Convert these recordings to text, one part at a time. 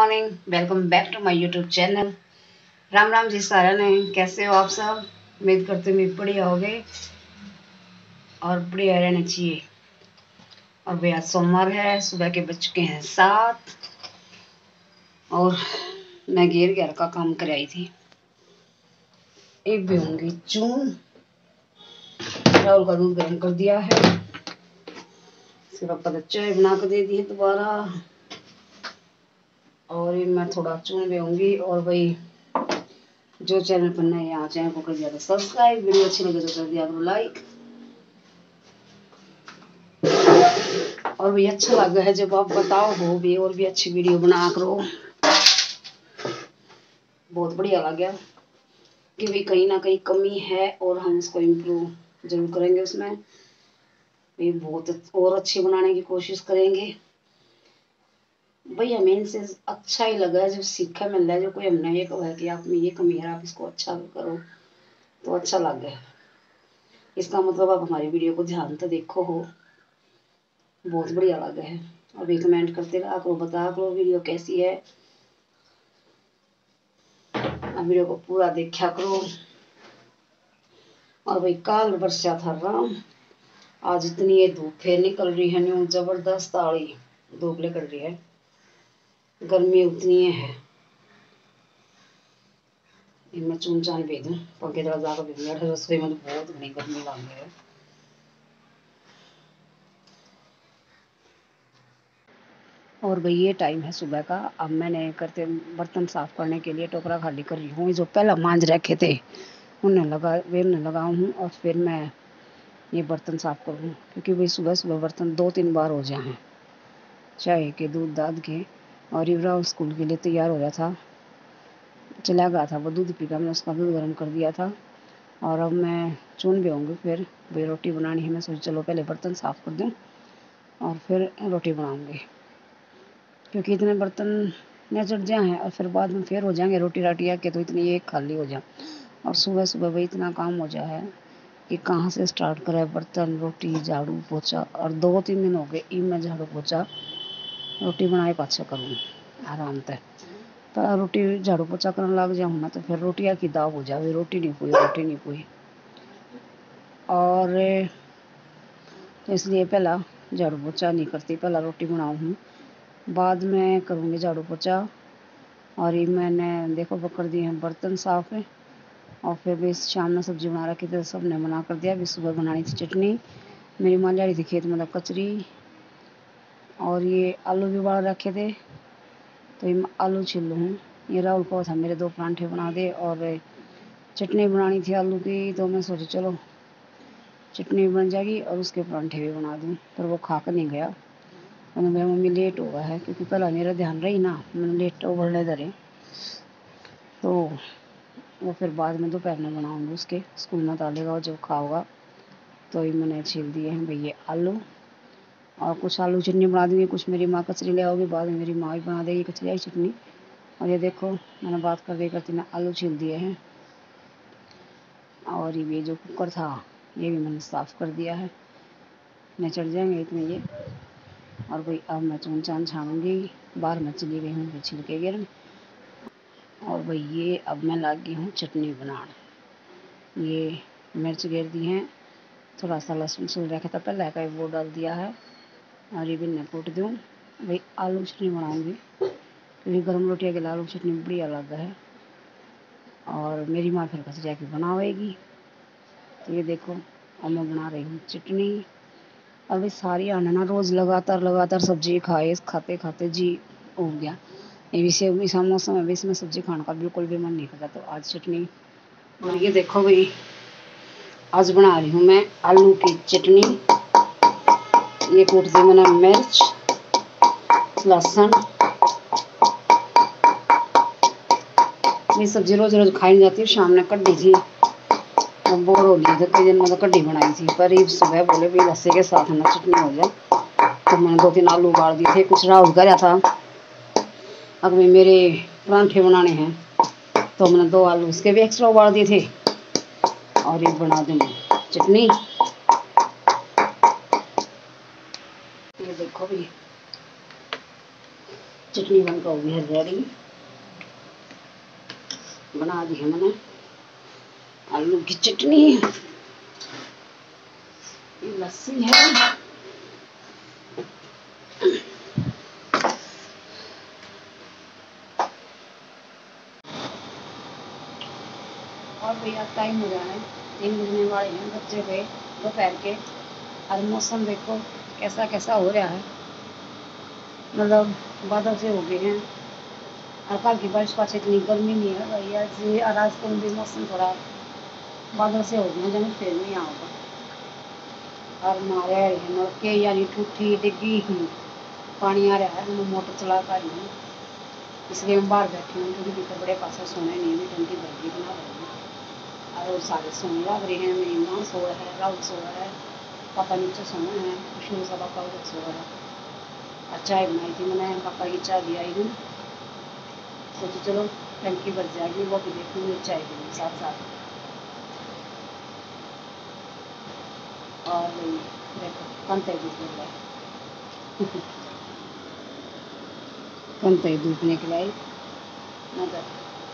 Morning, welcome back to my YouTube channel. Ram Ram ji सारा ने, कैसे हो आप सब? उम्मीद करते हुए बढ़िया हो गए और बढ़िया रहना चाहिए। और भैया सोमवार है, सुबह के बज चुके हैं 7 और मैं घर का काम कर आई थी। एक भी होंगी चून, राहुल का दूध गर्म कर दिया है, इसके पापा तो चाय बना कर दे दी है दोबारा। और मैं थोड़ा चून भी होंगी। और भाई जो चैनल पर नए यहाँ चैनल को कर दिया तो सब्सक्राइब, वीडियो अच्छी लगे तो कर दिया तो लाइक। और भी अच्छा लगा है जब आप बताओ हो भी और भी अच्छी वीडियो बना करो। बहुत बढ़िया लग गया कि भाई कहीं ना कहीं कमी है और हम उसको इम्प्रूव जरूर करेंगे। उसमें भी बहुत और अच्छी बनाने की कोशिश करेंगे। भाई हमें इनसे अच्छा ही लगा है, जो सीखा मिल रहा है, जो कोई हमने ये कहा है कि आप में ये कमी है, आप इसको अच्छा करो, तो अच्छा लग गया। इसका मतलब आप हमारी वीडियो को ध्यान तो देखो हो, बहुत बढ़िया लगा है। अभी कमेंट करते रहा करो, बता करो वीडियो कैसी है। वीडियो को पूरा देखा करो। और भाई काल वर्षा था राम, आज इतनी ये धूप फिर निकल रही है, न्यू जबरदस्त आड़ी धूप निकल रही है, गर्मी उतनी है। मैं चून चान भेज दूँ पंखे तरह जाकर भेज दूँ, रसोई में तो बहुत घनी गर्मी लग रही है। और भाई ये टाइम है सुबह का। अब मैंने करते बर्तन साफ करने के लिए टोकरा खाली कर रही हूँ। जो पहला मांज रखे थे उन्हें लगाऊँ हूँ और फिर मैं ये बर्तन साफ करूँ, क्योंकि भाई सुबह सुबह बर्तन 2-3 बार हो जाए हैं, चाय के दूध दाद के। और युवराज स्कूल के लिए तैयार हो रहा था, चला गया था, वो दूध पीकर मैंने उसका दूध गर्म कर दिया था। और अब मैं चून भी होंगी, फिर भाई रोटी बनानी है। मैं सोची चलो पहले बर्तन साफ कर दूँ और फिर रोटी बनाऊँगी, क्योंकि इतने बर्तन न चढ़ जाए हैं और फिर बाद में फिर हो जाएंगे रोटी राटी आके, तो इतनी एक खाली हो जाए। और सुबह सुबह भाई इतना काम हो जाए है कि कहाँ से स्टार्ट करें, बर्तन रोटी झाड़ू पोछा। और 2-3 दिन हो गए ई मैं झाड़ू पोछा रोटी बनाए पाछा करूँ आराम से। तो रोटी झाड़ू पोछा करने लग जाऊँ ना तो फिर रोटियाँ की दाव हो जाए, रोटी नहीं पुई। और तो इसलिए पहला झाड़ू पोछा नहीं करती, पहला रोटी बनाऊँ हूँ, बाद में करूँगी झाड़ू पोछा। और ये मैंने देखो पकड़ दिए हैं बर्तन साफ है। और फिर भी शाम में सब्जी बना रखी थी, सब ने मना कर दिया। अभी सुबह बनानी थी चटनी, मेरी माँ जा रही थी खेत में कचरी। और ये आलू भी उबाल रखे थे, तो ये आलू छील लूँ। ये राहुल को था मेरे 2 परांठे बना दे, और चटनी बनानी थी आलू की, तो मैं सोची चलो चटनी भी बन जाएगी और उसके परांठे भी बना दूँ। पर वो खा कर नहीं गया, मैंने मेरा मम्मी लेट हो गया है, क्योंकि पहला मेरा ध्यान रही ना, मैंने लेट ओवरले धरे, तो वो फिर बाद में दोपहर में बनाऊँगी। उसके स्कूल में डालेगा और जब खाओगा। तो ये मैंने छील दिए हैं भैया आलू, और कुछ आलू चटनी बना दूँगी, कुछ मेरी माँ कचरी ले आओगी, बाद में मेरी माँ भी बना देगी कचरी चटनी। और ये देखो मैंने बात करते मैं आलू छील दिए हैं। और ये जो कुकर था ये भी मैंने साफ़ कर दिया है, न चढ़ जाएंगे इतने ये। और भाई अब मैं चून चान छानूँगी, बाहर मैं चली गई हूँ छिलके गिरन। और भाई ये अब मैं लगी हूँ चटनी बनाने। ये मिर्च गिर दी हैं, थोड़ा सा लहसुन छिल रखा था पहले का, वो डाल दिया है। और ये भी न कूट दूँ। भाई आलू चटनी बनाऊँगी, क्योंकि गर्म रोटियाँ के लिए आलू चटनी बढ़िया लगा है। और मेरी माँ फिर कचरिया की बनावेगी। तो ये देखो अब मैं बना रही हूँ चटनी। अभी सारी आने ना रोज़ लगातार सब्जी खाते खाते जी हो गया। ये भी ऐसा मौसम है, इसमें सब्जी खाने का बिल्कुल भी मन नहीं करता, तो आज चटनी। और ये देखो भाई आज बना रही हूँ मैं आलू की चटनी। ये कूट दी मैंने मिर्च लहसुन। ये सब्जी रोज रोज खाई नहीं जाती, शाम ने कड्डी थी, बोर हो गई तो कई दिन में तो कड्डी बनाई थी। पर ये सुबह बोले भी लस्सी के साथ ना चटनी हो जाए, तो मैंने 2-3 आलू उबाल दिए थे। कुछ राहुल का था, अब मेरे परांठे बनाने हैं, तो मैंने 2 आलू उसके भी एक्स्ट्रा उबाल दिए थे। और ये बना दूँगी चटनी। ये देखो भी चटनी बनकर हो गई है रेडी। बना दी है मैंने आलू की चटनी, लस्सी है। और भैया टाइम हो गया है, 3 बजने वाले हैं, बच्चे गए दोपहर के। और मौसम देखो कैसा कैसा हो रहा है, मतलब बादल से हो गए हैं। और कल की बारिश पास इतनी गर्मी नहीं है भैया जी, और आज को भी मौसम थोड़ा बादल से हो गए जब फिर नहीं आओगे। और मारे नलके यानी टूटी डिग्गी ही पानी आ रहा है, मैं मोटर चला पा रही हूँ, इसलिए मैं बाहर बैठी हूँ क्योंकि कपड़े पास सोने नहीं भी टंकी भर बना रही हूँ। और वो सारे सोने लग रहे हैं, मेरी माँ सो रहा है, राहुल सो रहा है, पापा नीचे सोना है, विष्णु सा पापा उधर सो रहा है। और चाय बनाई थी मैंने, पापा की चाय भी आई हूँ, सोचो चलो टंकी भर जाएगी, वो भी देखूँगी चाय भी साथ साथ। और देखो कंते धूप निकला कंते धूप निकलाई नजर।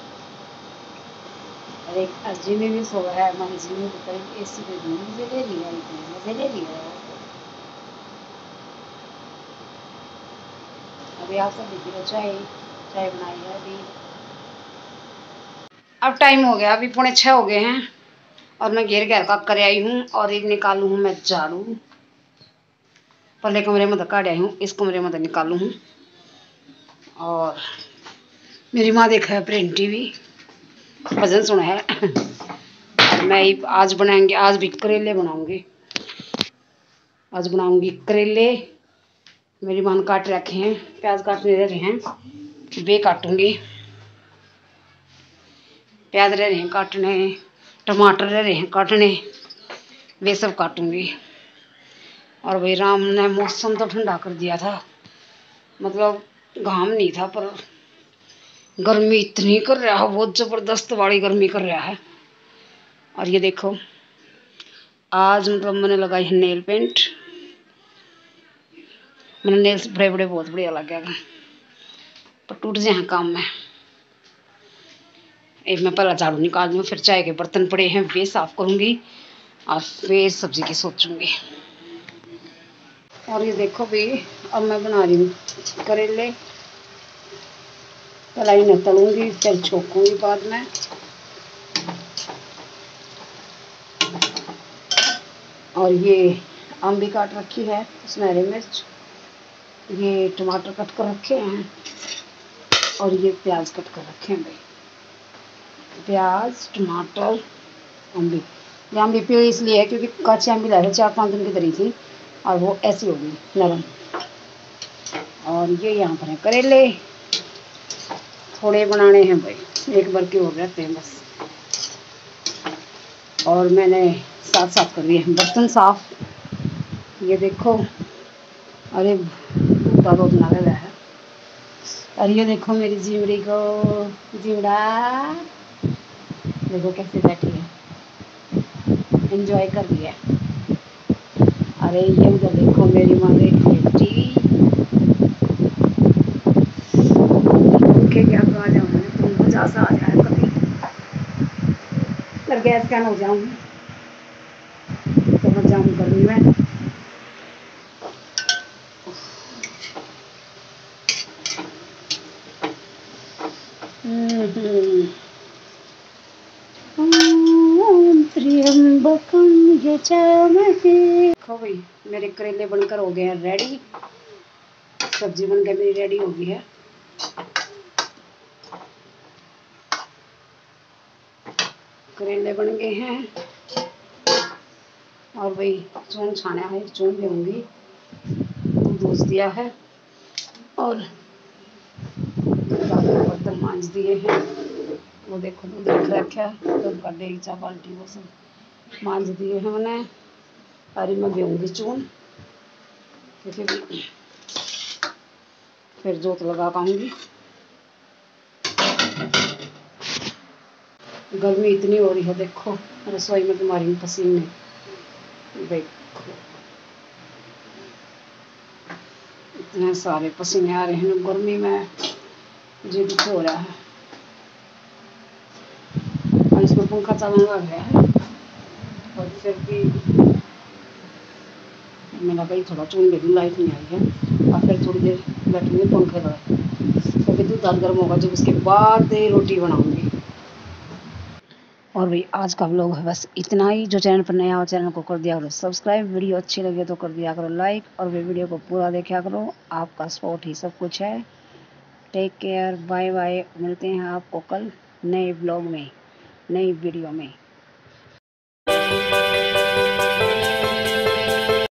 और एक अजी में भी सो रहा है, हमारी जी में करीब एसी पे भी मजे ले लिया, इतने मजे ले लिया। अभी आप सब देखिए चाय चाय बनाई है अभी। अब टाइम हो गया, अभी 6:45 हो गए हैं और मैं घेर घेर का कर आई हूँ। और एक निकालू हूँ मैं झाड़ू, पहले कमरे में धक्का आई हूँ, इस कमरे में निकालू हूँ। और मेरी माँ देखा है प्रिंट टीवी, भजन सुना है। और मैं आज बनाएंगे, आज भी करेले बनाऊंगी, आज बनाऊंगी करेले। मेरी माँ ने काट रखे हैं, प्याज काटने रह रहे हैं, वे काटूंगी। प्याज रह रहे हैं काटने, टमाटर रह रहे हैं काटने, वे सब काटूंगी। और भाई राम ने मौसम तो ठंडा कर दिया था, मतलब घाम नहीं था पर गर्मी इतनी कर रहा है, बहुत जबरदस्त वाली गर्मी कर रहा है। और ये देखो आज मतलब मैंने लगाई है नेल पेंट, मैंने नेल्स बड़े बड़े बहुत बढ़िया लग गया पर टूट जाए काम में। एक मैं पहला झाड़ू निकाल दूँ, फिर चाय के बर्तन पड़े हैं वे साफ करूँगी और फिर सब्जी की सोचूंगी। और ये देखो भाई अब मैं बना रही हूँ करेले, पहले इन्हें तलूंगी फिर छोकूंगी बाद में। और ये आम भी काट रखी है, इसमें हरी मिर्च, ये टमाटर कट कर रखे हैं और ये प्याज कट कर रखे हैं भाई। प्याज टमाटर अम्बी, ये अम्बी पीली इसलिए है क्योंकि कच्ची अम्बी लाई 4-5 दिन की तरी थी और वो ऐसी हो गई नरम। और ये यहाँ पर है करेले, थोड़े बनाने हैं भाई, एक बार के हो रहते हैं बस। और मैंने साथ साथ कर दिए बर्तन साफ, ये देखो। अरे दादा बना रहा है। और ये देखो मेरी जीवड़ी को, जीवड़ा देखो कैसे बैठी है, एंजॉय कर रही है। अरे ये उधर देखो मेरी माँ बेटी के क्या आ जाऊँ मैं, तुम मजा सा आ जाए कभी, पर गैस कैन हो जाऊँ तो मत जाऊँ गर्मी में। त्र्यंबकम यजामहे। देखो भाई मेरे करेले बनकर हो गए हैं रेडी, सब्जी बनकर मेरी रेडी हो गई है। करेले बन गए हैं और भाई चून छाना है, चून लेंगी, दूध दूध दिया है और बर्तन मांज दिए हैं। वो देखो दूध रख रखा है, दूध का डेगचा बाल्टी वो सब मांज दिए हैं मैंने। और मैं भेऊँगी चून, फिर जोत लगा पाऊँगी। गर्मी इतनी हो रही है, देखो रसोई में तुम्हारी पसीने, देखो इतने सारे पसीने आ रहे हैं गर्मी में, जी दुख हो रहा है। और इसमें पंखा चलने लग गया है और फिर भी मैंने कहीं थोड़ा चून दे दूँ, लाइट नहीं आई है। और फिर थोड़ी देर बैठूंगी पंखे पर, क्योंकि दूध दाल गर्म होगा जब उसके बाद रोटी बनाऊंगी। और भाई आज का व्लॉग है बस इतना ही। जो चैनल पर नया हो चैनल को कर दिया करो सब्सक्राइब, वीडियो अच्छी लगे तो कर दिया करो लाइक, और वे वीडियो को पूरा देखा करो। आपका सपोर्ट ही सब कुछ है। Take care, bye bye. मिलते हैं आपको कल नए व्लॉग में, नई वीडियो में।